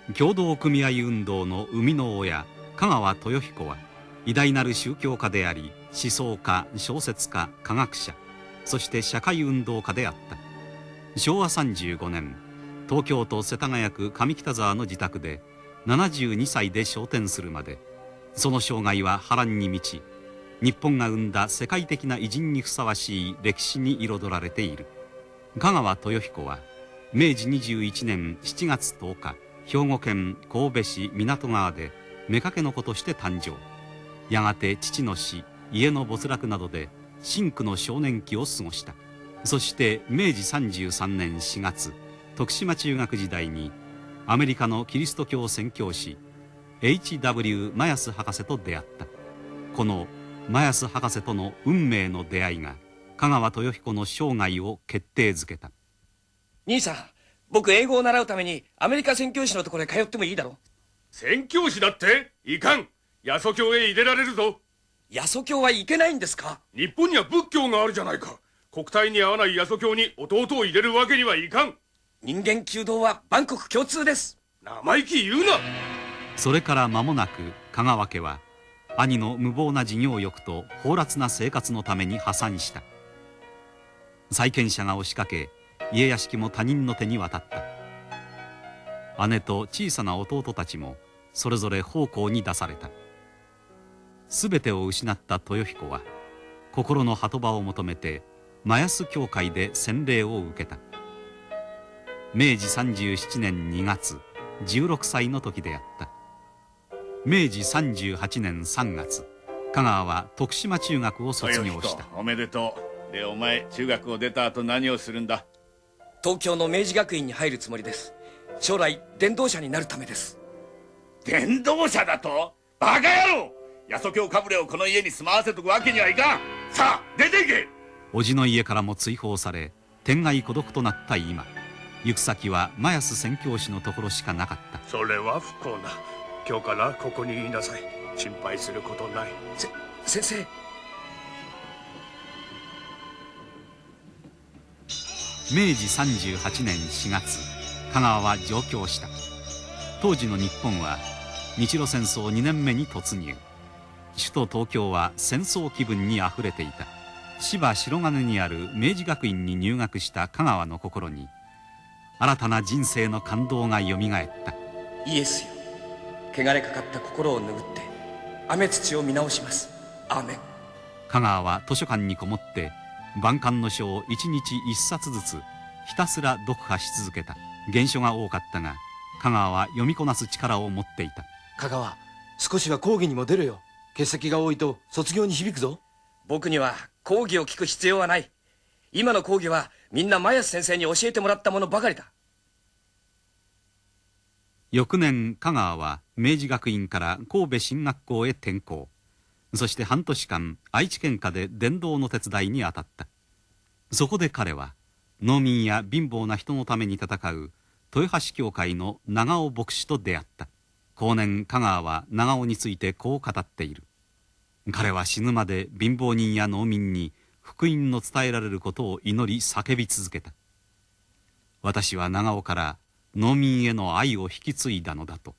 協同組合運動の生みの親香川豊彦は偉大なる宗教家であり、思想家、小説家、科学者、そして社会運動家であった。昭和35年、東京都世田谷区上北沢の自宅で72歳で昇天するまで、その生涯は波乱に満ち、日本が生んだ世界的な偉人にふさわしい歴史に彩られている。香川豊彦は明治21年7月10日、兵庫県神戸市湊川で妾の子として誕生。やがて父の死、家の没落などで深苦の少年期を過ごした。そして明治33年4月、徳島中学時代にアメリカのキリスト教宣教師 H.W. マヤス博士と出会った。このマヤス博士との運命の出会いが香川豊彦の生涯を決定づけた。 兄さん、僕英語を習うためにアメリカ宣教師のところへ通ってもいいだろ？ 宣教師だっていかん。八十教へ入れられるぞ。 八十教はいけないんですか？ 日本には仏教があるじゃないか。国体に合わない八十教に弟を入れるわけにはいかん。 人間弓道は万国共通です。 生意気言うな。 それから間もなく香川家は兄の無謀な事業欲と放埓な生活のために破産した。債権者が押しかけ、家屋敷も他人の手に渡った。姉と小さな弟たちもそれぞれ奉公に出された。すべてを失った豊彦は心の鳩場を求めてマヤス教会で洗礼を受けた。明治37年2月、16歳の時であった。明治38年3月、香川は徳島中学を卒業した。 おめでとう。で、お前中学を出た後何をするんだ？ 東京の明治学院に入るつもりです。将来伝道者になるためです。 伝道者だと？バカ野郎！八十教かぶれをこの家に住まわせとくわけにはいかん。さあ出ていけ！ 叔父の家からも追放され、天涯孤独となった今、行く先はマヤス宣教師のところしかなかった。 それは不幸な。今日からここにいなさい。心配することない。 先生。 明治38年4月、香川は上京した。当時の日本は日露戦争2年目に突入。首都東京は戦争気分にあふれていた。芝白金にある明治学院に入学した香川の心に新たな人生の感動がよみがえった。 イエスよ、汚れかかった心を拭って雨土を見直します。アーメン。 香川は図書館にこもって万感の書を一日一冊ずつひたすら読破し続けた。原書が多かったが香川は読みこなす力を持っていた。 香川、少しは講義にも出るよ。欠席が多いと卒業に響くぞ。 僕には講義を聞く必要はない。今の講義はみんなマヤス先生に教えてもらったものばかりだ。 翌年香川は明治学院から神戸進学校へ転校。そして半年間愛知県下で伝道の手伝いに当たった。そこで彼は農民や貧乏な人のために戦う豊橋教会の長尾牧師と出会った。後年香川は長尾についてこう語っている。彼は死ぬまで貧乏人や農民に福音の伝えられることを祈り叫び続けた。私は長尾から農民への愛を引き継いだのだと。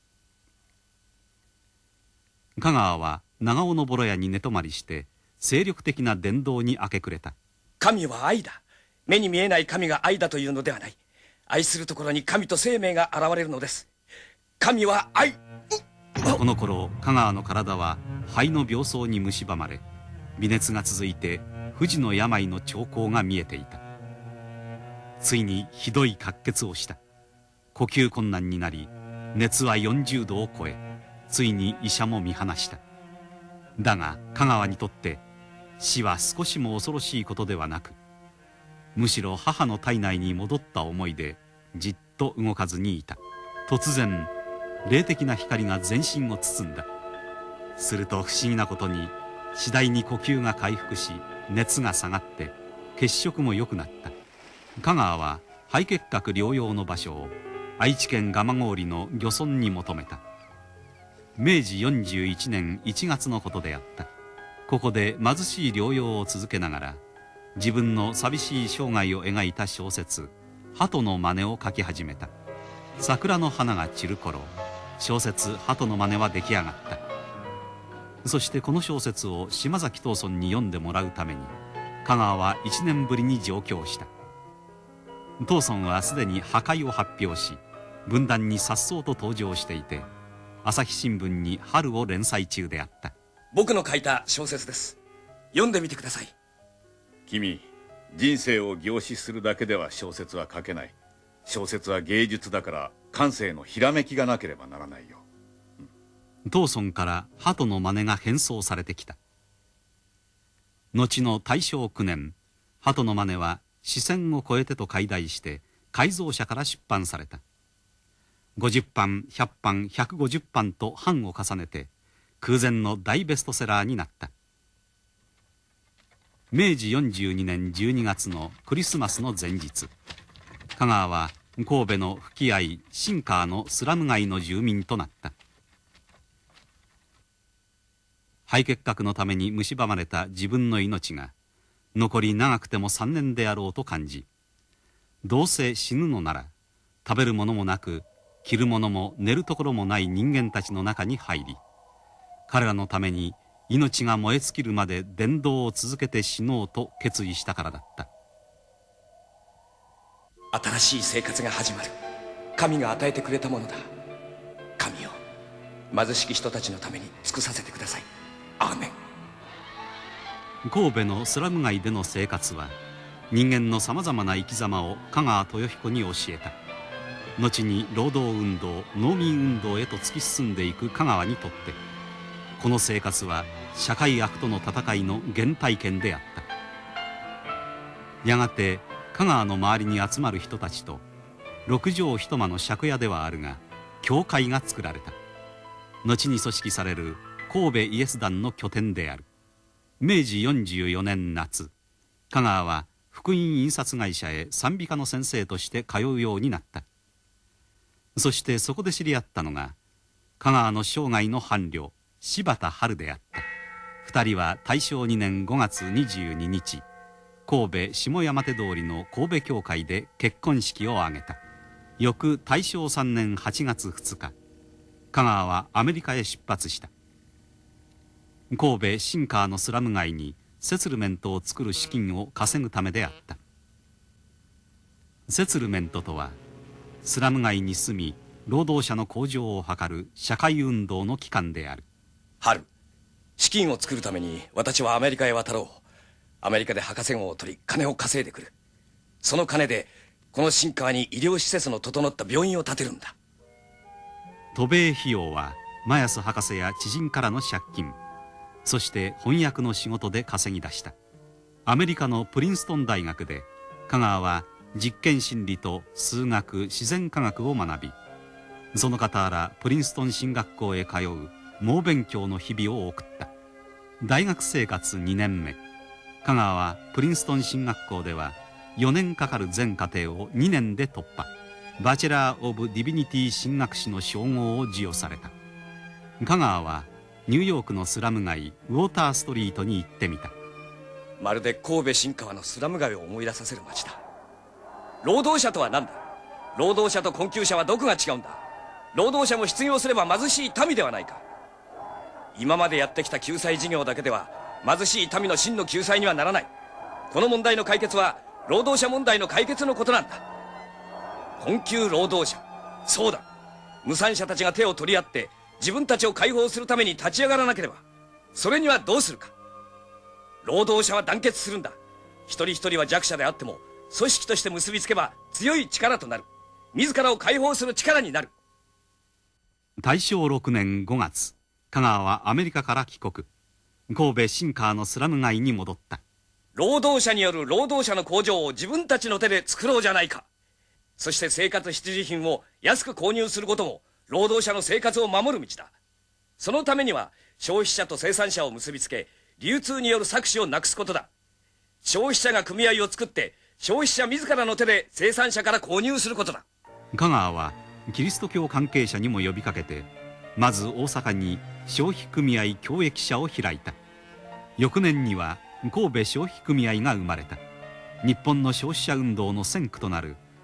香川は長尾のボロ屋に寝泊まりして精力的な伝道に明け暮れた。 神は愛だ。目に見えない神が愛だというのではない。愛するところに神と生命が現れるのです。神は愛。 この頃香川の体は肺の病巣に蝕まれ、微熱が続いて不治の病の兆候が見えていた。ついにひどい滑血をした。呼吸困難になり、熱は40度を超え、ついに医者も見放した。だが香川にとって死は少しも恐ろしいことではなく、むしろ母の体内に戻った思いでじっと動かずにいた。突然霊的な光が全身を包んだ。すると不思議なことに次第に呼吸が回復し、熱が下がって血色も良くなった。香川は肺結核療養の場所を愛知県蒲郡の漁村に求めた。明治41年1月のことであった。ここで貧しい療養を続けながら自分の寂しい生涯を描いた小説「鳩の真似」を書き始めた。 桜の花が散る頃、小説「鳩の真似」は出来上がった。そしてこの小説を島崎藤村に読んでもらうために香川は1年ぶりに上京した。藤村はすでに破壊を発表し、文壇に颯爽と登場していて、朝日新聞に春を連載中であった。 僕の書いた小説です。読んでみてください。 君、人生を凝視するだけでは小説は書けない。小説は芸術だから、感性のひらめきがなければならないよ。 藤村から鳩の真似が返送されてきた。後の大正9年、鳩の真似は視線を超えてと改題して改造社から出版された。50版、100版、150版と版を重ねて空前の大ベストセラーになった。明治42年12月のクリスマスの前日、香川は神戸の吹き合い新川のスラム街の住民となった。肺結核のために蝕まれた自分の命が残り長くても3年であろうと感じ、どうせ死ぬのなら食べるものもなく着るものも寝るところもない人間たちの中に入り、彼らのために命が燃え尽きるまで伝道を続けて死のうと決意したからだった。 新しい生活が始まる。神が与えてくれたものだ。神よ、貧しき人たちのために尽くさせてください。アーメン。 神戸のスラム街での生活は人間のさまざまな生き様を香川豊彦に教えた。後に労働運動、農民運動へと突き進んでいく香川にとって、この生活は社会悪との戦いの原体験であった。やがて香川の周りに集まる人たちと6畳一間の借家ではあるが教会が作られた。後に組織される神戸イエス団の拠点である。明治44年夏、香川は福音印刷会社へ賛美歌の先生として通うようになった。そしてそこで知り合ったのが香川の生涯の伴侶柴田春であった。二人は大正2年5月22日、神戸下山手通りの神戸教会で結婚式を挙げた。翌大正3年8月2日、香川はアメリカへ出発した。神戸新川のスラム街にセツルメントを作る資金を稼ぐためであった。セツルメントとはスラム街に住み労働者の向上を図る社会運動の機関である。 春、資金を作るために私はアメリカへ渡ろう。アメリカで博士号を取り金を稼いでくる。その金でこの新川に医療施設の整った病院を建てるんだ。 渡米費用はマヤス博士や知人からの借金、そして翻訳の仕事で稼ぎ出した。アメリカのプリンストン大学で香川は実験心理と数学自然科学を学び、その傍らプリンストン進学校へ通う猛勉強の日々を送った。大学生活2年目、香川はプリンストン進学校では4年かかる全課程を2年で突破。バチェラー・オブ・ディビニティ進学士の称号を授与された。香川はニューヨークのスラム街ウォーターストリートに行ってみた。 まるで神戸新川のスラム街を思い出させる街だ。労働者とは何だ。労働者と困窮者はどこが違うんだ。労働者も失業すれば貧しい民ではないか。今までやってきた救済事業だけでは貧しい民の真の救済にはならない。この問題の解決は労働者問題の解決のことなんだ。困窮労働者、そうだ。無産者たちが手を取り合って自分たちを解放するために立ち上がらなければ、それにはどうするか。労働者は団結するんだ。一人一人は弱者であっても組織として結びつけば強い力となる。自らを解放する力になる。 大正6年5月、香川はアメリカから帰国。神戸新川のスラム街に戻った。 労働者による労働者の工場を自分たちの手で作ろうじゃないか。そして生活必需品を安く購入することも労働者の生活を守る道だ。そのためには消費者と生産者を結びつけ、流通による搾取をなくすことだ。消費者が組合を作って消費者自らの手で生産者から購入することだ。 香川はキリスト教関係者にも呼びかけて、まず大阪に消費組合協益社を開いた。翌年には神戸消費組合が生まれた。日本の消費者運動の先駆となる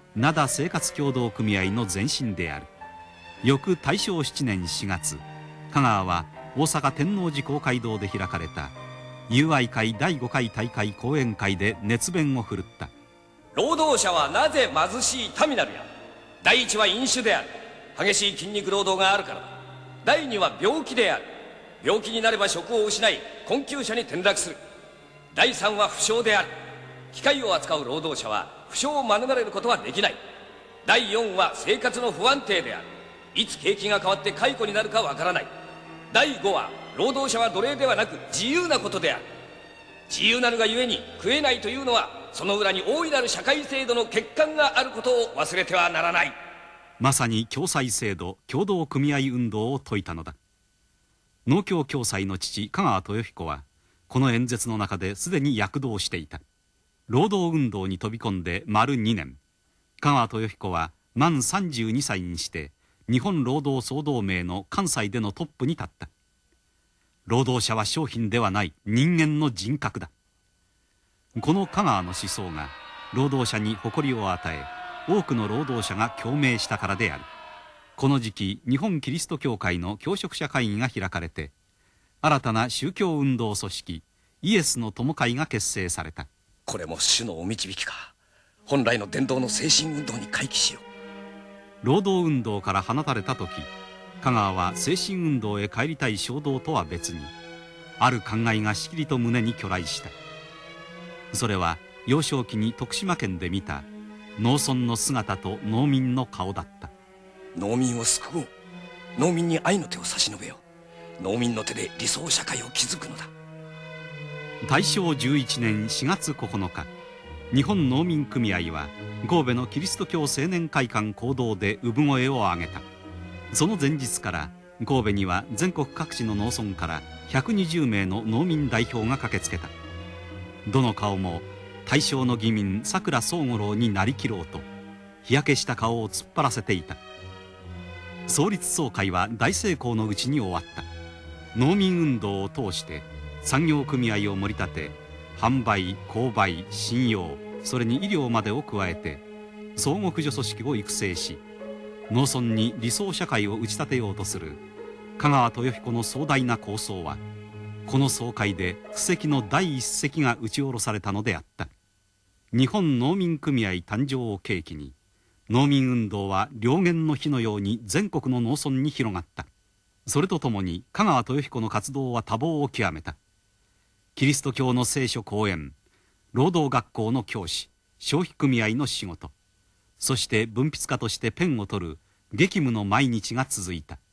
灘生活協同組合の前身である。翌大正7年4月、香川は大阪天王寺公会堂で開かれた友愛会第5回大会講演会で熱弁を振るった。 労働者はなぜ貧しい民なるや。第一は飲酒である。激しい筋肉労働があるからだ。第二は病気である。病気になれば職を失い困窮者に転落する。第三は負傷である。機械を扱う労働者は負傷を免れることはできない。第四は生活の不安定である。いつ景気が変わって解雇になるかわからない。第五は労働者は奴隷ではなく自由なことである。自由なるがゆえに食えないというのは、その裏に大いなる社会制度の欠陥があることを忘れてはならない。 まさに共済制度協同組合運動を説いたのだ。農協共済の父香川豊彦はこの演説の中ですでに躍動していた。労働運動に飛び込んで丸2年、香川豊彦は満32歳にして日本労働総同盟の関西でのトップに立った。労働者は商品ではない人間の人格だ。この香川の思想が労働者に誇りを与え、多くの労働者が共鳴したからである。この時期、日本キリスト教会の教職者会議が開かれて、新たな宗教運動組織イエスの友会が結成された。 これも主のお導きか。本来の伝道の精神運動に回帰しよう。 労働運動から放たれた時、香川は精神運動へ帰りたい衝動とは別に、ある考えがしきりと胸に去来した。それは幼少期に徳島県で見た農村の姿と農民の顔だった。 農民を救おう。農民に愛の手を差し伸べよう。農民の手で理想社会を築くのだ。 大正11年4月9日、日本農民組合は神戸のキリスト教青年会館講堂で産声を上げた。その前日から神戸には全国各地の農村から120名の農民代表が駆けつけた。どの顔も大正の義民佐倉宗五郎になりきろうと日焼けした顔を突っ張らせていた。創立総会は大成功のうちに終わった。農民運動を通して産業組合を盛り立て、販売、購買、信用、それに医療までを加えて相互扶助組織を育成し、農村に理想社会を打ち立てようとする香川豊彦の壮大な構想は、この総会で布石の第一石が打ち下ろされたのであった。日本農民組合誕生を契機に、農民運動は燎原の火のように全国の農村に広がった。それとともに香川豊彦の活動は多忙を極めた。キリスト教の聖書講演、労働学校の教師、消費組合の仕事、そして文筆家としてペンを執る激務の毎日が続いた。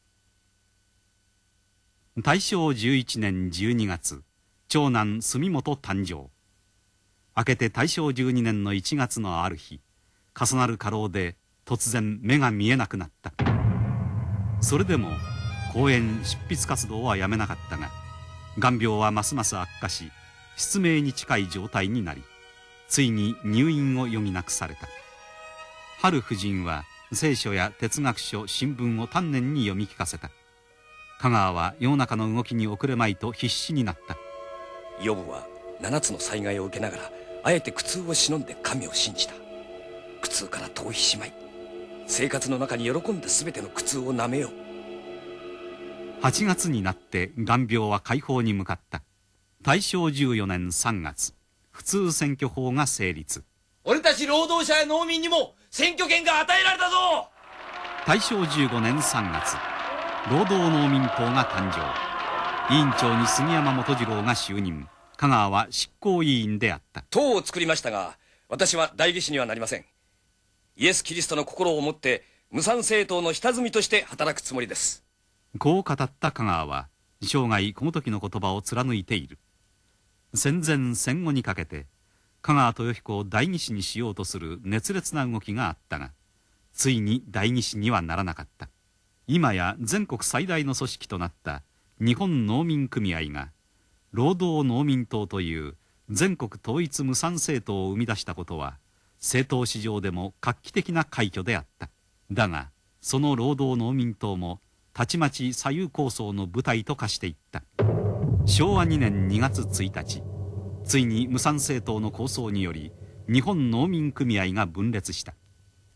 大正11年12月、長男住本誕生。明けて大正12年の1月のある日、重なる過労で突然目が見えなくなった。それでも講演執筆活動はやめなかったが、眼病はますます悪化し、失明に近い状態になり、ついに入院を余儀なくされた。春夫人は聖書や哲学書、新聞を丹念に読み聞かせた。香川は世の中の動きに遅れまいと必死になった。 ヨブは7つの災害を受けながら、あえて苦痛を忍んで神を信じた。苦痛から逃避しまい、生活の中に喜んだ全ての苦痛をなめよう。 8月になって眼病は解放に向かった。大正14年3月、普通選挙法が成立。 俺たち労働者や農民にも選挙権が与えられたぞ。 大正15年3月、労働農民党が誕生。委員長に杉山元次郎が就任。香川は執行委員であった。 党を作りましたが、私は代議士にはなりません。イエス・キリストの心を持って無産政党の下積みとして働くつもりです。 こう語った香川は生涯この時の言葉を貫いている。戦前戦後にかけて香川豊彦を代議士にしようとする熱烈な動きがあったが、ついに代議士にはならなかった。今や全国最大の組織となった日本農民組合が労働農民党という全国統一無産政党を生み出したことは政党史上でも画期的な快挙であった。だがその労働農民党もたちまち左右構想の舞台と化していった。昭和2年2月1日、ついに無産政党の構想により日本農民組合が分裂した。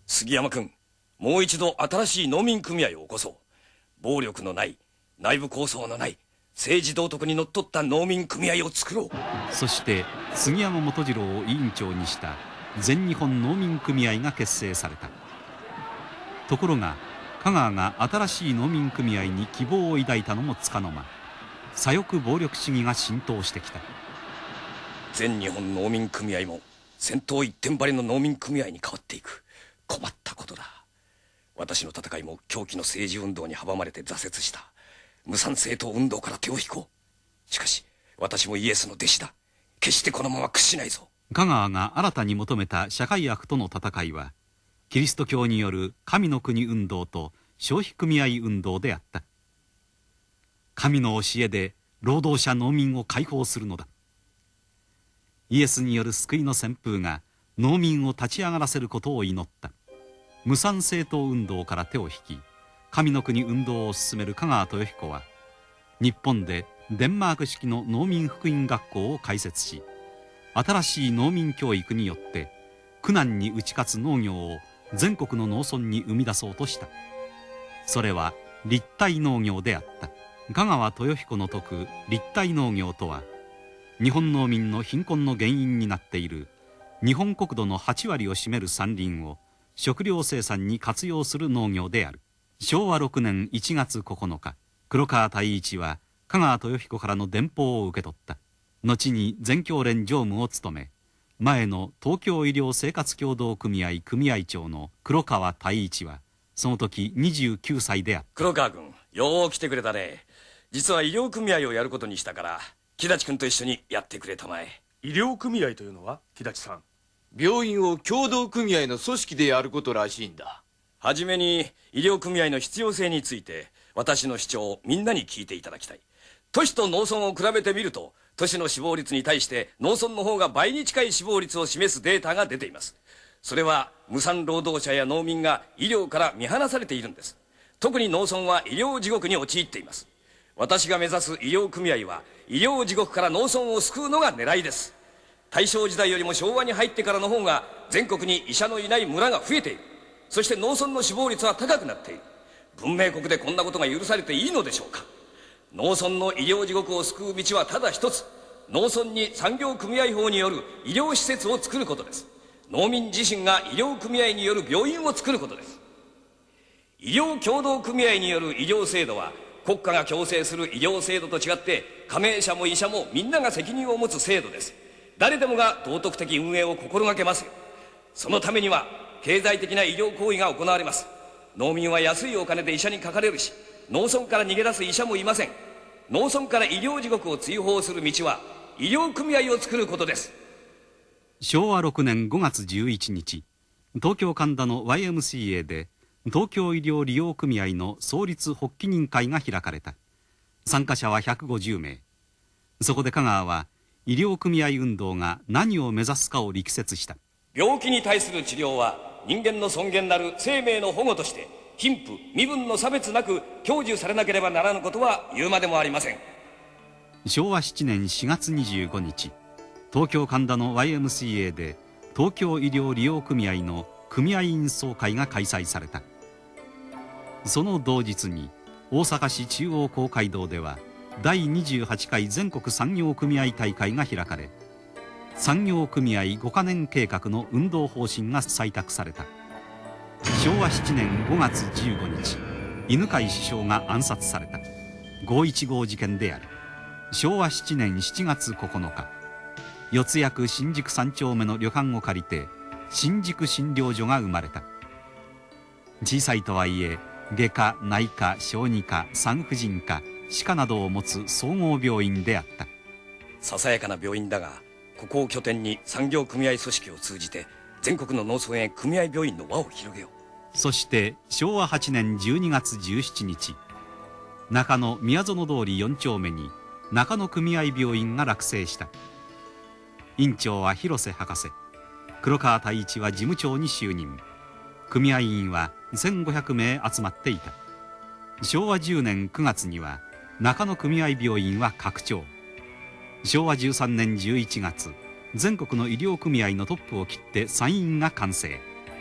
杉山君、もう一度新しい農民組合を起こそう。暴力のない、内部抗争のない、政治道徳にのっとった農民組合を作ろう。 そして杉山元次郎を委員長にした全日本農民組合が結成された。ところが香川が新しい農民組合に希望を抱いたのもつかの間、左翼暴力主義が浸透してきた。 全日本農民組合も戦闘一点張りの農民組合に変わっていく。困ったことだ。私の戦いも狂気の政治運動に阻まれて挫折した。無産政党運動から手を引こう。しかし私もイエスの弟子だ。決してこのまま屈しないぞ。 香川が新たに求めた社会悪との戦いは、キリスト教による神の国運動と消費組合運動であった。神の教えで労働者農民を解放するのだ。イエスによる救いの旋風が農民を立ち上がらせることを祈った。無産政党運動から手を引き、神の国運動を進める香川豊彦は、日本でデンマーク式の農民福音学校を開設し、新しい農民教育によって苦難に打ち勝つ農業を全国の農村に生み出そうとした。それは立体農業であった。香川豊彦の説く立体農業とは、日本農民の貧困の原因になっている日本国土の8割を占める山林を食料生産に活用する農業である。昭和6年1月9日、黒川太一は香川豊彦からの電報を受け取った。後に全教連常務を務め、前の東京医療生活協同組合組合長の黒川太一はその時29歳であった。 黒川君、よう来てくれたね。実は医療組合をやることにしたから、木立君と一緒にやってくれたまえ。 医療組合というのは木立さん？ 病院を協同組合の組織でやることらしいんだ。 はじめに医療組合の必要性について私の主張をみんなに聞いていただきたい。都市と農村を比べてみると、都市の死亡率に対して農村の方が倍に近い死亡率を示すデータが出ています。それは無産労働者や農民が医療から見放されているんです。特に農村は医療地獄に陥っています。私が目指す医療組合は医療地獄から農村を救うのが狙いです。大正時代よりも昭和に入ってからの方が全国に医者のいない村が増えている。そして農村の死亡率は高くなっている。文明国でこんなことが許されていいのでしょうか。農村の医療地獄を救う道はただ一つ。農村に産業組合法による医療施設を作ることです。農民自身が医療組合による病院を作ることです。医療協同組合による医療制度は、国家が強制する医療制度と違って、加盟者も医者もみんなが責任を持つ制度です。誰でもが道徳的運営を心がけますよ。そのためには経済的な医療行為が行われます。農民は安いお金で医者にかかれるし、農村から逃げ出す医者もいません。農村から医療地獄を追放する道は医療組合を作ることです。 昭和6年5月11日、東京神田の YMCA で東京医療利用組合の創立発起人会が開かれた。参加者は150名。そこで香川は医療組合運動が何を目指すかを力説した。 病気に対する治療は人間の尊厳なる生命の保護として、貧富身分の差別なく享受されなければならぬことは言うまでもありません。 昭和7年4月25日、東京神田の YMCA で東京医療利用組合の組合員総会が開催された。その同日に大阪市中央公会堂では第28回全国産業組合大会が開かれ、産業組合5カ年計画の運動方針が採択された。昭和7年5月15日、犬飼首相が暗殺された。515事件である。昭和7年7月9日、四谷区新宿3丁目の旅館を借りて新宿診療所が生まれた。小さいとはいえ外科、内科、小児科、産婦人科、歯科などを持つ総合病院であった。 ささやかな病院だが、ここを拠点に産業組合組織を通じて全国の農村へ組合病院の輪を広げよう。 そして昭和8年12月17日、中野宮園通り4丁目に中野組合病院が落成した。院長は広瀬博士、黒川太一は事務長に就任。組合員は1500名集まっていた。昭和10年9月には中野組合病院は拡張。昭和13年11月、全国の医療組合のトップを切って参院が完成。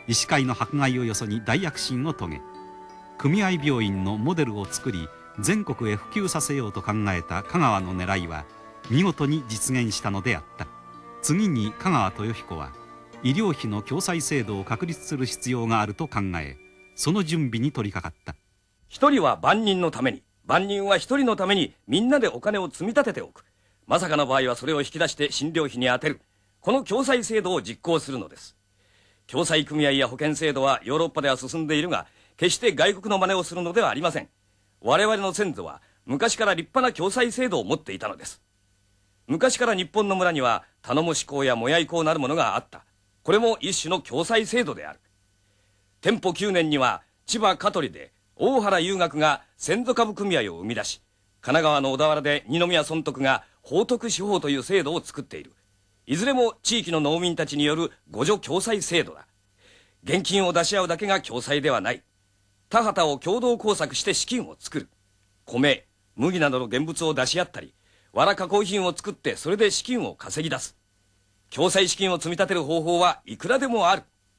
医師会の迫害をよそに大躍進を遂げ、組合病院のモデルを作り全国へ普及させようと考えた香川の狙いは見事に実現したのであった。次に香川豊彦は医療費の共済制度を確立する必要があると考え、その準備に取り掛かった。 一人は万人のために、万人は一人のためにみんなでお金を積み立てておく。まさかの場合はそれを引き出して診療費に充てる。この共済制度を実行するのです。共済組合や保険制度はヨーロッパでは進んでいるが、決して外国の真似をするのではありません。我々の先祖は昔から立派な共済制度を持っていたのです。昔から日本の村には頼母子公や母屋公なるものがあった。これも一種の共済制度である。天保9年には千葉香取で大原遊学が先祖株組合を生み出し、神奈川の小田原で二宮尊徳が法徳司法という制度を作っている。いずれも地域の農民たちによる互助共済制度だ。現金を出し合うだけが共済ではない。田畑を共同工作して資金を作る。米、麦などの現物を出し合ったり、藁加工品を作ってそれで資金を稼ぎ出す。共済資金を積み立てる方法はいくらでもある。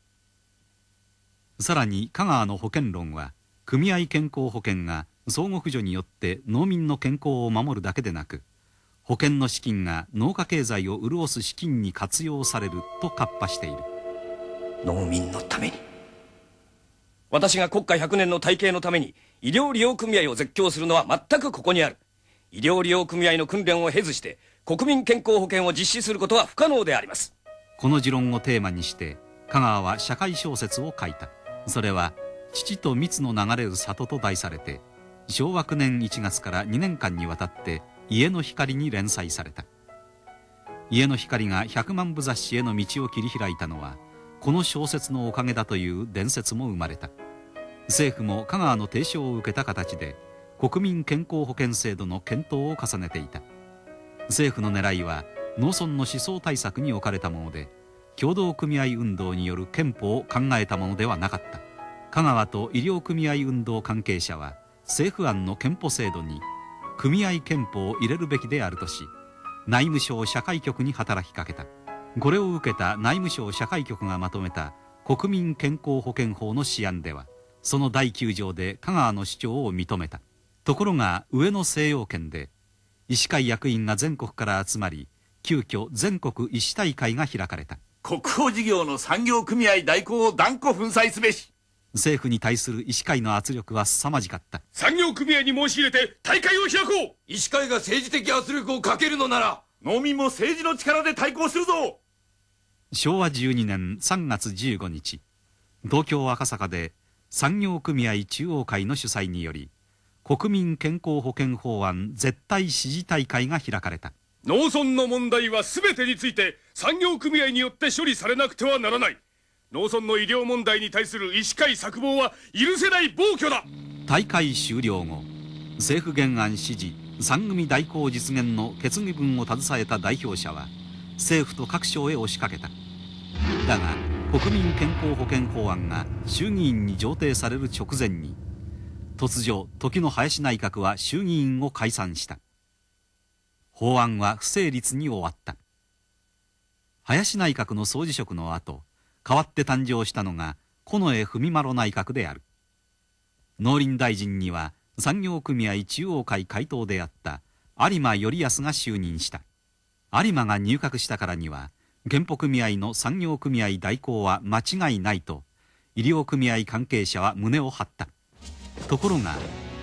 さらに香川の保険論は、組合健康保険が相互扶助によって農民の健康を守るだけでなく、保険の資金が農家経済を潤す資金に活用されると喝破している。 農民のために。私が国家100年の大計のために医療利用組合を絶叫するのは全くここにある。医療利用組合の訓練を経ずして国民健康保険を実施することは不可能であります。 この持論をテーマにして香川は社会小説を書いた。それは父と蜜の流れる里と題されて、昭和9年1月から2年間にわたって家の光に連載された。家の光が100万部雑誌への道を切り開いたのはこの小説のおかげだという伝説も生まれた。政府も香川の提唱を受けた形で国民健康保険制度の検討を重ねていた。政府の狙いは農村の思想対策に置かれたもので、協同組合運動による憲法を考えたものではなかった。香川と医療組合運動関係者は政府案の憲法制度に組合憲法を入れるべきであるとし、内務省社会局に働きかけた。これを受けた内務省社会局がまとめた国民健康保険法の試案では、その第9条で香川の主張を認めた。ところが上野西洋圏で医師会役員が全国から集まり、急遽全国医師大会が開かれた。 国宝事業の産業組合代行を断固粉砕すべし。 政府に対する医師会の圧力は凄まじかった。 産業組合に申し入れて大会を開こう。 医師会が政治的圧力をかけるのなら、 農民も政治の力で対抗するぞ。 昭和12年3月15日、東京赤坂で産業組合中央会の主催により、国民健康保険法案絶対支持大会が開かれた。 農村の問題は全てについて産業組合によって処理されなくてはならない。農村の医療問題に対する医師会策謀は許せない暴挙だ。 大会終了後、政府原案支持3組代行実現の決議文を携えた代表者は政府と各省へ押しかけた。だが国民健康保険法案が衆議院に上呈される直前に、突如時の林内閣は衆議院を解散した。法案は不成立に終わった。林内閣の総辞職の後、代わって誕生したのが近衛文麿内閣である。農林大臣には産業組合中央会会頭であった有馬頼康が就任した。有馬が入閣したからには健保組合の産業組合代行は間違いないと医療組合関係者は胸を張った。ところが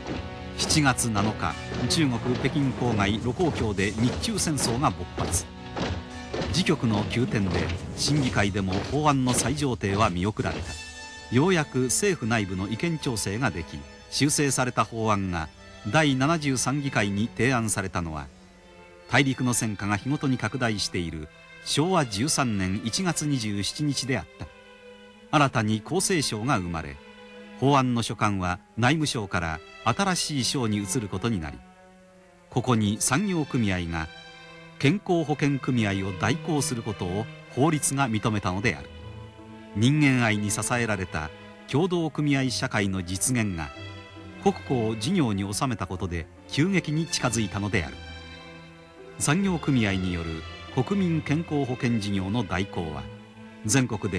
7月7日、中国北京郊外盧溝橋で日中戦争が勃発。時局の急転で審議会でも法案の再上呈は見送られた。ようやく政府内部の意見調整ができ、修正された法案が第73議会に提案されたのは、大陸の戦火が日ごとに拡大している昭和13年1月27日であった。新たに厚生省が生まれ、法案の所管は内務省から新しい省に移ることになり、ここに産業組合が健康保険組合を代行することを法律が認めたのである。人間愛に支えられた協同組合社会の実現が国庫を事業に収めたことで急激に近づいたのである。産業組合による国民健康保険事業の代行は全国で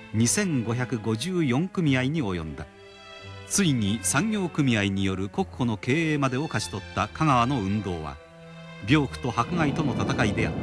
2554組合に及んだ。ついに産業組合による国庫の経営までを勝ち取った香川の運動は病苦と迫害との戦いであった。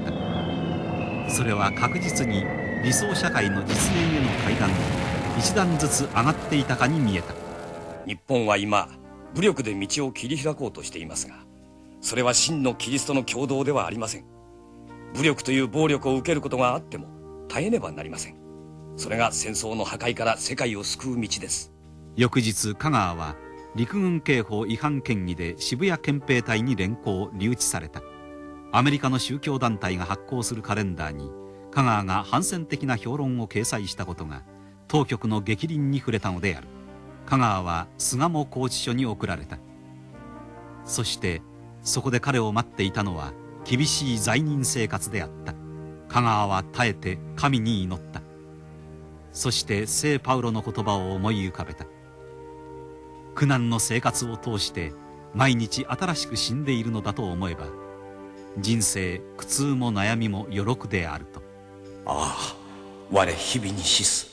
それは確実に理想社会の実現への階段に一段ずつ上がっていたかに見えた。 日本は今武力で道を切り開こうとしていますが、それは真のキリストの共同ではありません。武力という暴力を受けることがあっても耐えねばなりません。それが戦争の破壊から世界を救う道です。 翌日香川は陸軍刑法違反嫌疑で渋谷憲兵隊に連行留置された。アメリカの宗教団体が発行するカレンダーに香川が反戦的な評論を掲載したことが当局の逆鱗に触れたのである。香川は巣鴨拘置所に送られた。そしてそこで彼を待っていたのは厳しい罪人生活であった。香川は耐えて神に祈った。そして聖パウロの言葉を思い浮かべた。苦難の生活を通して毎日新しく死んでいるのだと思えば、人生苦痛も悩みも余力であると。 ああ、我日々に死す。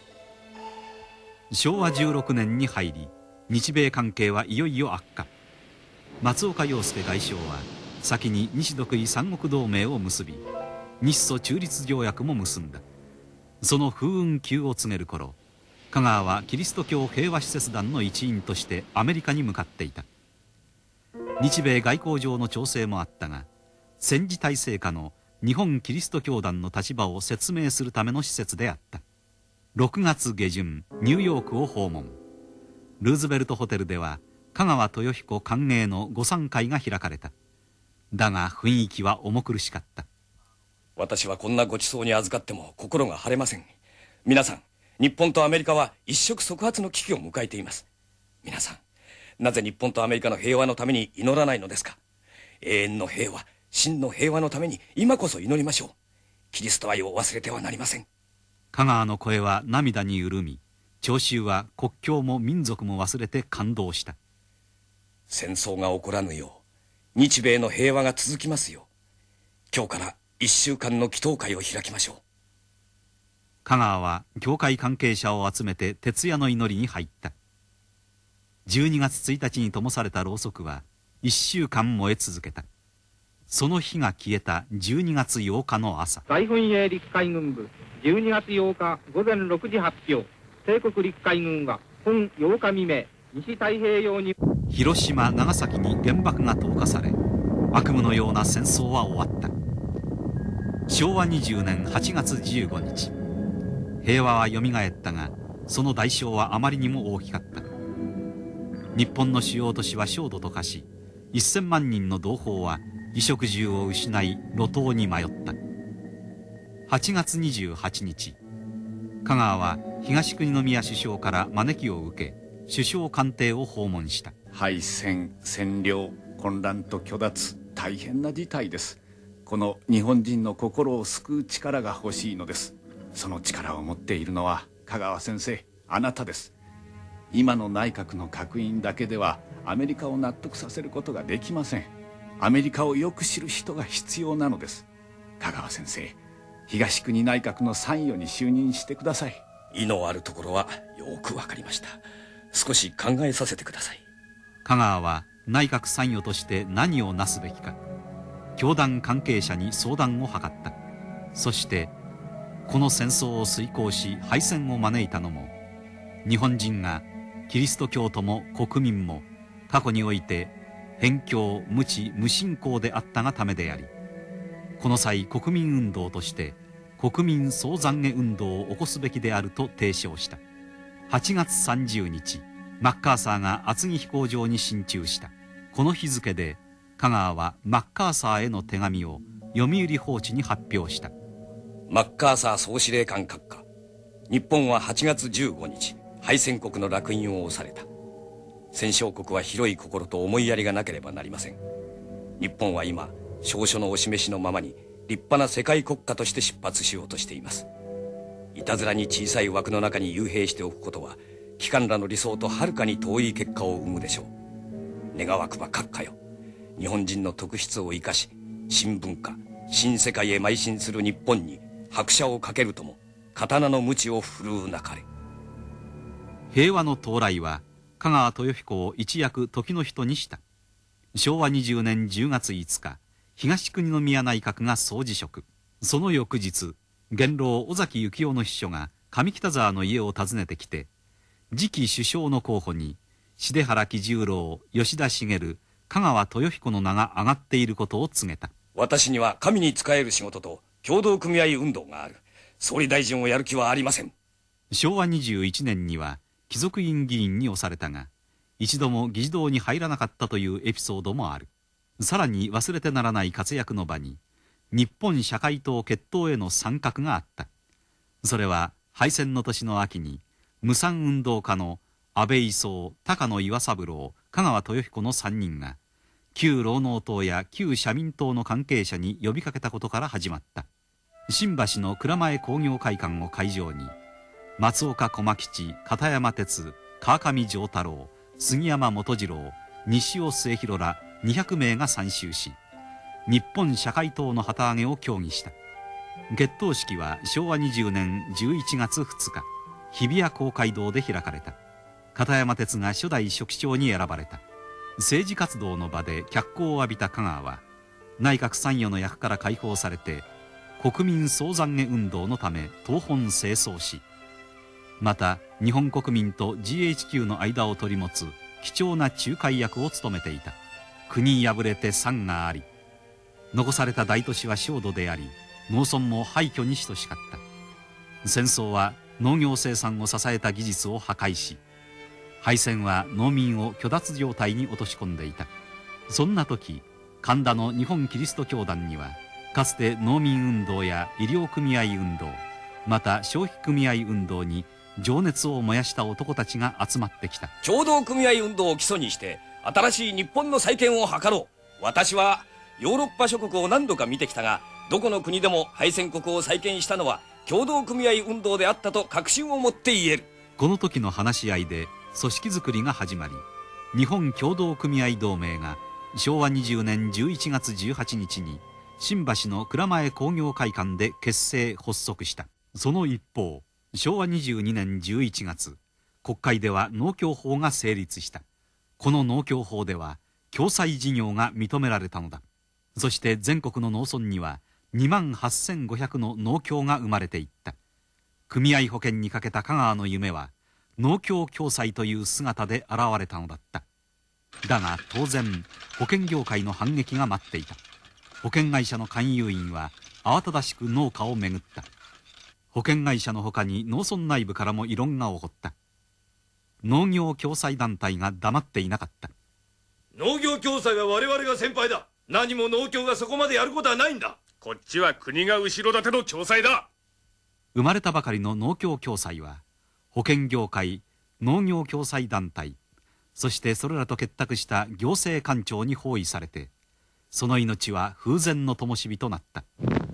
昭和16年に入り日米関係はいよいよ悪化。松岡洋介外相は先に日独伊三国同盟を結び、日ソ中立条約も結んだ。その風雲急を告げる頃、香川はキリスト教平和使節団の一員としてアメリカに向かっていた。日米外交上の調整もあったが、戦時体制下の日本キリスト教団の立場を説明するための施設であった。6月下旬ニューヨークを訪問。ルーズベルトホテルでは香川豊彦歓迎の午餐会が開かれた。だが雰囲気は重苦しかった。 私はこんなごちそうに預かっても心が晴れません。皆さん、日本とアメリカは一触即発の危機を迎えています。皆さん、なぜ日本とアメリカの平和のために祈らないのですか。永遠の平和、真の平和のために今こそ祈りましょう。キリスト愛を忘れてはなりません。 香川の声は涙に潤み、聴衆は国境も民族も忘れて感動した。 戦争が起こらぬよう、日米の平和が続きますよう、今日から1週間の祈祷会を開きましょう。 香川は教会関係者を集めて徹夜の祈りに入った。12月1日に灯されたろうそくは1週間燃え続けた。その火が消えた12月8日の朝、 大本営陸海軍部12月8日午前6時発表。帝国陸海軍は本8日未明、西太平洋に広島長崎に原爆が投下され、悪夢のような戦争は終わった。昭和20年8月15日、平和はよみがえったが、その代償はあまりにも大きかった。日本の主要都市は焦土と化し、1000万人の同胞は衣食住を失い路頭に迷った。8月28日、香川は東国宮首相から招きを受け、首相官邸を訪問した。 敗戦、占領、混乱と虚脱、大変な事態です。この日本人の心を救う力が欲しいのです。その力を持っているのは香川先生、あなたです。今の内閣の閣員だけではアメリカを納得させることができません。アメリカをよく知る人が必要なのです。香川先生、東国内閣の参与に就任してください。 意のあるところはよくわかりました。少し考えさせてください。 香川は内閣参与として何をなすべきか、教団関係者に相談を図った。そしてこの戦争を遂行し敗戦を招いたのも、日本人がキリスト教徒も国民も過去において偏境無知無信仰であったがためであり、この際国民運動として国民総懺悔運動を起こすべきであると提唱した。8月30日、マッカーサーが厚木飛行場に進駐した。この日付で香川はマッカーサーへの手紙を読売報知に発表した。 マッカーサー総司令官閣下、日本は8月15日敗戦国の烙印を押された。戦勝国は広い心と思いやりがなければなりません。日本は今証書のお示しのままに立派な世界国家として出発しようとしています。いたずらに小さい枠の中に幽閉しておくことは機関らの理想とはるかに遠い結果を生むでしょう。願わくば閣下よ、日本人の特質を生かし新文化新世界へ邁進する日本に拍車をかけるとも刀の鞭を振るうなかれ。 平和の到来は香川豊彦を一躍時の人にした。昭和20年10月5日、東国宮内閣が総辞職。その翌日、元老尾崎幸男の秘書が上北沢の家を訪ねてきて、次期首相の候補に重原喜十郎、吉田茂、香川豊彦の名が挙がっていることを告げた。 私には神に仕える仕事と協同組合運動がある。総理大臣をやる気はありません。 昭和21年には貴族院議員に推されたが、一度も議事堂に入らなかったというエピソードもある。さらに忘れてならない活躍の場に、日本社会党結党への参画があった。それは敗戦の年の秋に無産運動家の安倍伊宗、高野岩三郎、香川豊彦の3人が旧労農党や旧社民党の関係者に呼びかけたことから始まった。新橋の蔵前工業会館を会場に松岡駒吉、片山哲、川上丈太郎、杉山元次郎、西尾末広ら200名が参集し、日本社会党の旗揚げを協議した。結党式は昭和20年11月2日、日比谷公会堂で開かれた。片山哲が初代書記長に選ばれた。政治活動の場で脚光を浴びた香川は、内閣参与の役から解放されて、国民総懺悔運動のため東奔西走し、また日本国民と GHQ の間を取り持つ貴重な仲介役を務めていた。国破れて山があり、残された大都市は焦土であり、農村も廃墟に等しかった。戦争は農業生産を支えた技術を破壊し、敗戦は農民を虚脱状態に落とし込んでいた。そんな時、神田の日本キリスト教団には、かつて農民運動や医療組合運動、また消費組合運動に情熱を燃やした男たちが集まってきた。 協同組合運動を基礎にして新しい日本の再建を図ろう。私はヨーロッパ諸国を何度か見てきたが、どこの国でも敗戦国を再建したのは協同組合運動であったと確信を持って言える。 この時の話し合いで組織づくりが始まり、日本協同組合同盟が昭和20年11月18日に新橋の蔵前工業会館で結成発足した。その一方、昭和22年11月、国会では農協法が成立した。この農協法では共済事業が認められたのだ。そして全国の農村には28,500の農協が生まれていった。組合保険にかけた香川の夢は農協共済という姿で現れたのだった。だが当然保険業界の反撃が待っていた。保険会社の勧誘員は慌ただしく農家をめぐった。保険会社のほかに農村内部からも異論が起こった。農業共済団体が黙っていなかった。 農業共済は我々が先輩だ。何も農協がそこまでやることはないんだ。 こっちは国が後ろ盾の共済だ。 生まれたばかりの農協共済は保険業界、農業共済団体、そしてそれらと結託した行政官庁に包囲されて、その命は風前の灯火となった。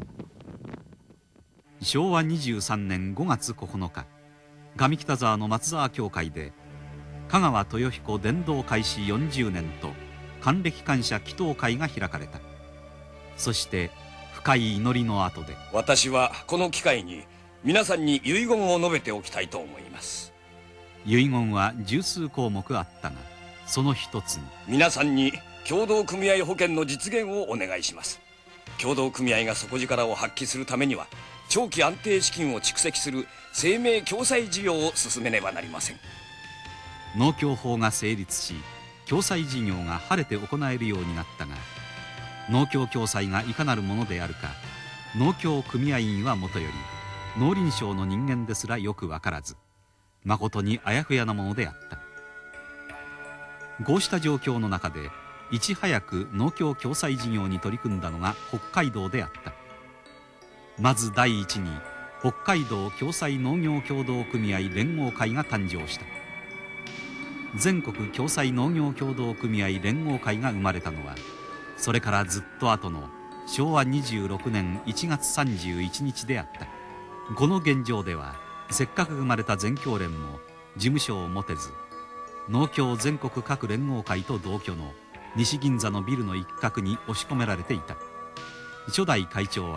昭和23年5月9日、上北沢の松沢教会で香川豊彦伝道開始40年と還暦感謝祈祷会が開かれた。そして深い祈りの後で、 私はこの機会に皆さんに遺言を述べておきたいと思います。 遺言は十数項目あったが、その一つに、 皆さんに協同組合保険の実現をお願いします。協同組合が底力を発揮するためには、長期安定資金を蓄積する生命共済事業を進めねばなりません。 農協法が成立し、共済事業が晴れて行えるようになったが、農協共済がいかなるものであるか、農協組合員はもとより農林省の人間ですらよく分からず、まことにあやふやなものであった。こうした状況の中でいち早く農協共済事業に取り組んだのが北海道であった。まず第一に北海道共済農業協同組合連合会が誕生した。全国共済農業協同組合連合会が生まれたのは、それからずっと後の昭和26年1月31日であった。この現状では、せっかく生まれた全協連も事務所を持てず、農協全国各連合会と同居の西銀座のビルの一角に押し込められていた。初代会長は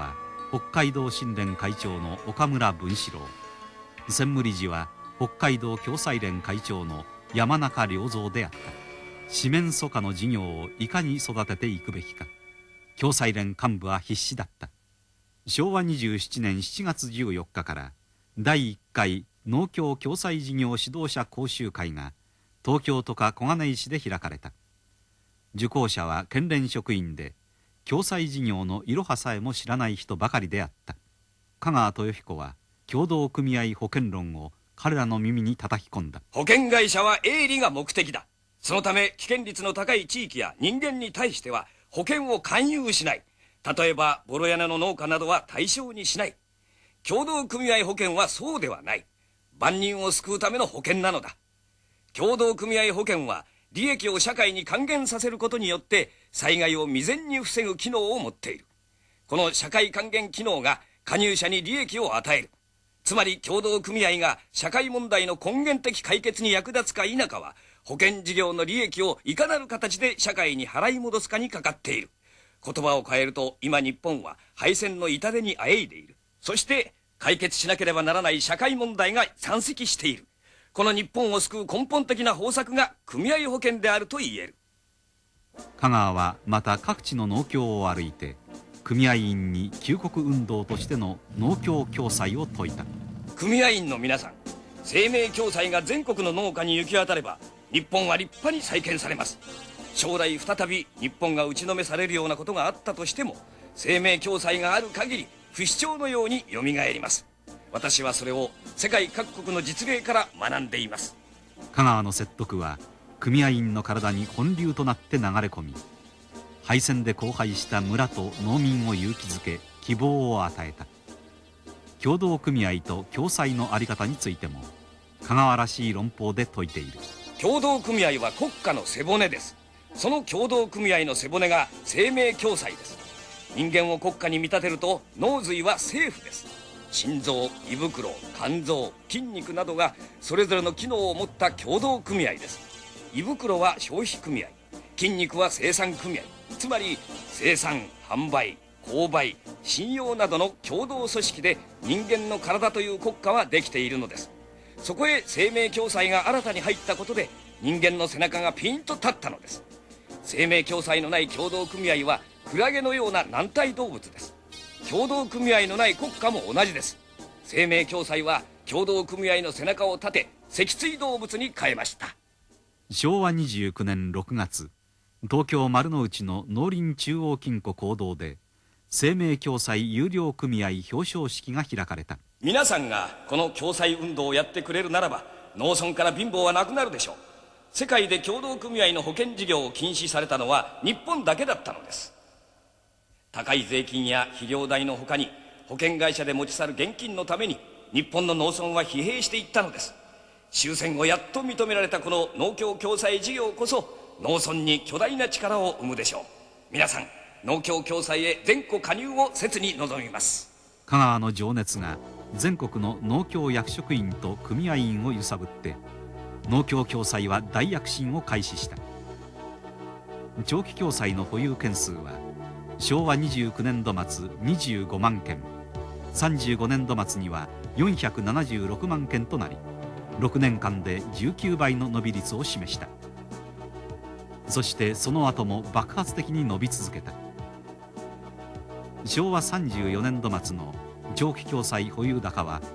北海道新連会長の岡村文四郎、専務理事は北海道共済連会長の山中良三であった。四面楚歌の事業をいかに育てていくべきか、共済連幹部は必死だった。昭和27年7月14日から第1回農協共済事業指導者講習会が東京都下小金井市で開かれた。受講者は県連職員で、共済事業のいろはさえも知らない人ばかりであった。香川豊彦は協同組合保険論を彼らの耳に叩き込んだ。 保険会社は営利が目的だ。そのため危険率の高い地域や人間に対しては保険を勧誘しない。例えばボロ屋根の農家などは対象にしない。協同組合保険はそうではない。万人を救うための保険なのだ。協同組合保険は利益を社会に還元させることによって災害を未然に防ぐ機能を持っている。この社会還元機能が加入者に利益を与える。つまり協同組合が社会問題の根源的解決に役立つか否かは、保険事業の利益をいかなる形で社会に払い戻すかにかかっている。言葉を変えると、今日本は敗戦の痛手にあえいでいる。そして解決しなければならない社会問題が山積している。この日本を救う根本的な方策が組合保険であると言える。 香川はまた各地の農協を歩いて、組合員に救国運動としての農協共済を説いた。 組合員の皆さん、生命共済が全国の農家に行き渡れば、日本は立派に再建されます。将来再び日本が打ちのめされるようなことがあったとしても、生命共済がある限り不死鳥のようによみがえります。私はそれを世界各国の実例から学んでいます。 香川の説得は組合員の体に本流となって流れ込み、敗戦で荒廃した村と農民を勇気づけ、希望を与えた。協同組合と共済の在り方についても香川らしい論法で説いている。 協同組合は国家の背骨です。その協同組合の背骨が生命共済です。人間を国家に見立てると、脳髄は政府です。心臓、胃袋、肝臓、筋肉などがそれぞれの機能を持った共同組合です。胃袋は消費組合、筋肉は生産組合、つまり生産、販売、購買、信用などの共同組織で人間の体という国家はできているのです。そこへ生命共済が新たに入ったことで、人間の背中がピンと立ったのです。生命共済のない共同組合はクラゲのような軟体動物です。協同組合のない国家も同じです。生命共済は協同組合の背中を立て、脊椎動物に変えました。 昭和29年6月、東京丸の内の農林中央金庫講堂で生命共済有料組合表彰式が開かれた。 皆さんがこの共済運動をやってくれるならば、農村から貧乏はなくなるでしょう。世界で協同組合の保険事業を禁止されたのは日本だけだったのです。高い税金や肥料代のほかに、保険会社で持ち去る現金のために日本の農村は疲弊していったのです。終戦後やっと認められたこの農協共済事業こそ、農村に巨大な力を生むでしょう。皆さん、農協共済へ全戸加入を切に望みます。 香川の情熱が全国の農協役職員と組合員を揺さぶって、農協共済は大躍進を開始した。長期共済の保有件数は昭和29年度末25万件、35年度末には476万件となり、6年間で19倍の伸び率を示した。そしてその後も爆発的に伸び続けた。昭和34年度末の長期共済保有高は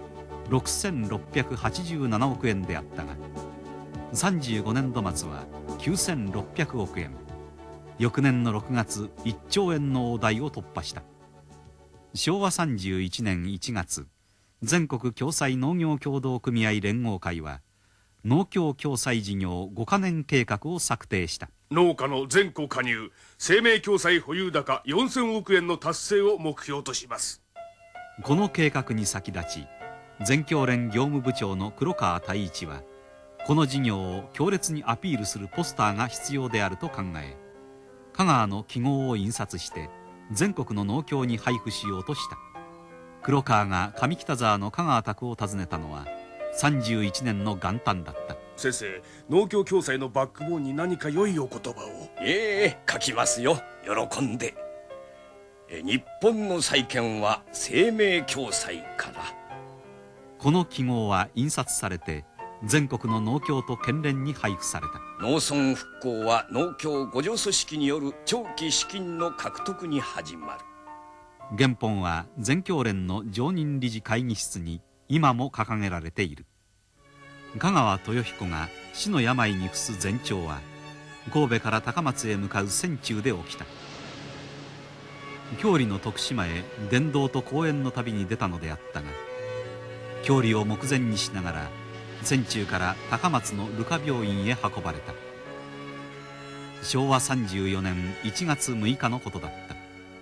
6687億円であったが、35年度末は9600億円、翌年の6月1兆円の大台を突破した。昭和31年1月、全国共済農業協同組合連合会は農協共済事業5カ年計画を策定した。 農家の全戸加入、生命共済保有高4000億円の達成を目標とします。 この計画に先立ち、全共連業務部長の黒川太一は、この事業を強烈にアピールするポスターが必要であると考え、香川の記号を印刷して全国の農協に配布しようとした。黒川が上北沢の香川宅を訪ねたのは31年の元旦だった。 先生、農協共済のバックボーンに何か良いお言葉を。 書きますよ、喜んで。 日本の債権は生命共済から。 この記号は印刷されて全国の農協と県連に配布された。 農村復興は農協互助組織による長期資金の獲得に始まる。 原本は全協連の常任理事会議室に今も掲げられている。香川豊彦が死の病に伏す前兆は神戸から高松へ向かう船中で起きた。郷里の徳島へ伝道と講演の旅に出たのであったが、郷里を目前にしながら船中から高松のルカ病院へ運ばれた。昭和34年1月6日のことだった。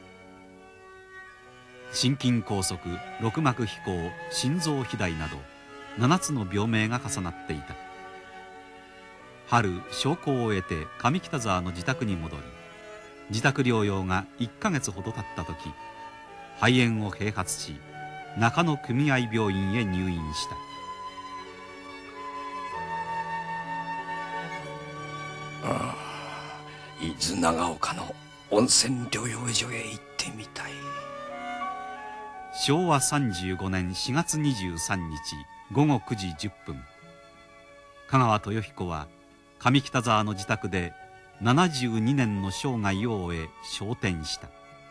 心筋梗塞、肋膜飛行、心臓肥大など7つの病名が重なっていた。春昇降を終えて上北沢の自宅に戻り、自宅療養が1ヶ月ほど経った時、肺炎を併発し中野組合病院へ入院した。 伊豆長岡の温泉療養所へ行ってみたい。 昭和35年4月23日午後9時10分、香川豊彦は上北沢の自宅で72年の生涯を終え昇天した。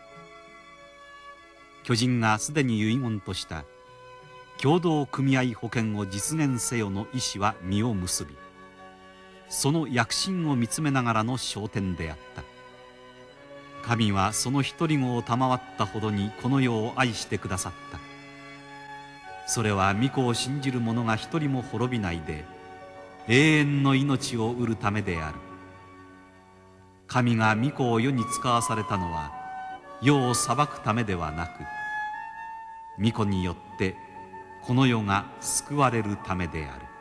巨人がすでに遺言とした共同組合保険を実現せよの意志は実を結び、その躍進を見つめながらの昇天であった。神はその一り子を賜ったほどにこの世を愛してくださった。それは御子を信じる者が一人も滅びないで永遠の命を得るためである。神が御子を世に使わされたのは世を裁くためではなく、御子によってこの世が救われるためである。